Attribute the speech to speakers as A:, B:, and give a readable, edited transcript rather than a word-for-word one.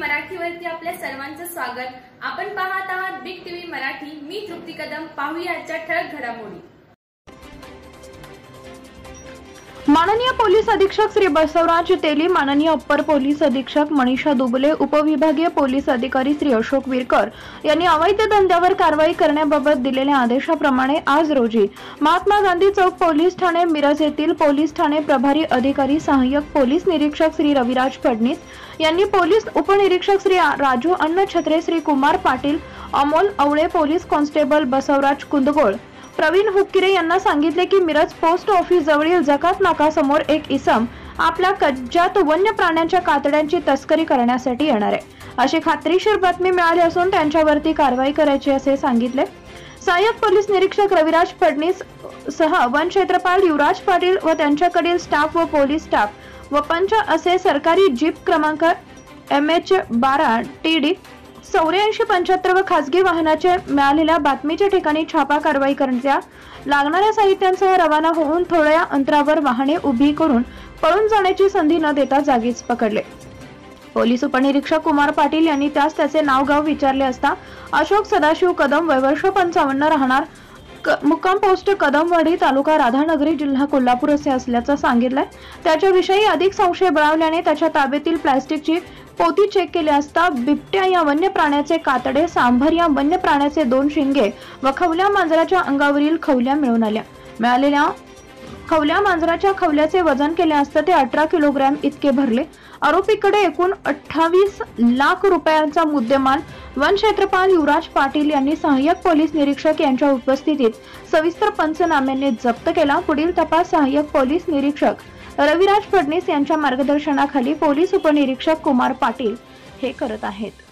A: मराठीवरती आपल्या सर्वांचं स्वागत। आपण पाहत आहात बिग टीव्ही मराठी। मी तृप्ती कदम। पाहूया आजच्या ठळक घडामोडी।
B: माननीय पोलीस अधीक्षक श्री बसवराज तेली, माननीय अप्पर पोलीस अधीक्षक मनीषा दुबले, उपविभागीय पोलीस अधिकारी श्री अशोक विरकर यांनी अवैध धंद्यावर कारवाई करण्याबाबत दिलेल्या आदेशाप्रमाणे आज रोजी महात्मा गांधी चौक पोलीस ठाणे मिरज येथील पोलीस ठाणे प्रभारी अधिकारी सहाय्यक पोलीस निरीक्षक श्री रविराज फडणीस यांनी पोलीस उपनिरीक्षक श्री राजू अन्न छत्रे, श्री कुमार पाटील, अमोल अवळे, पोलीस कॉन्स्टेबल बसवराज कुंदगोळ, प्रवीण हुक्किरे यांना सांगितले की मिरज पोस्ट ऑफिस जवळील जकात नाका समोर एक इसम आपल्या कज्जात वन्य प्राण्यांच्या कातड्यांची तस्करी करण्यासाठी येणार आहे अशी खात्रीशीर बातमी मिळाली असून त्यांच्यावरती कारवाई करायची असे सांगितले। सहाय्यक पोलीस निरीक्षक रविराज फडणीस सह वन क्षेत्रपाल युवराज पाटील व त्यांच्याकडील स्टाफ व पोलीस स्टाफ व पंच असे सरकारी जीप क्रमांक MH12 TD 8475 व खासगी वाहनाचे मिळालेल्या बातमीच्या ठिकाणी छापा कारवाई करण्याच्या लागणाऱ्या साहित्यांसह रवाना होऊन थोड्या अंतरावर वाहने उभी करून पळून जाण्याची संधी न देता जागीच पकडले। पोलीस उपनिरीक्षक कुमार पाटील यांनी त्याचे नाव गाव विचारले असता अशोक सदाशिव कदम, वय वर्ष 55, राहणार मुक्काम पोस्ट कदमवाडी, तालुका राधानगरी, जिल्हा कोल्हापूर असे असल्याचं सांगितलंय। त्याच्याविषयी अधिक संशय बळावल्याने त्याच्या ताब्यातील प्लास्टिकची पोती चेक केली असता बिबट्या या वन्य प्राण्याचे कातडे, सांभर या वन्य प्राण्याचे 2 शिंगे व खवल्या मांजराच्या अंगावरील खवल्या मिळून आल्या। मिळालेल्या खवल्या मांजराच्या खवल्याचे वजन केले असता ते 18 किलोग्रॅम इतके भरले। आरोपीकडे एकूण 28 लाख रुपयांचा मुद्देमाल वन क्षेत्रपाल युवराज पाटील यांनी सहाय्यक पोलीस निरीक्षक यांच्या उपस्थितीत सविस्तर पंचनाम्याने जप्त केला। पुढील तपास सहाय्यक पोलीस निरीक्षक रविराज फडणीस यांच्या मार्गदर्शनाखाली पोलीस उपनिरीक्षक कुमार पाटील हे करत आहेत।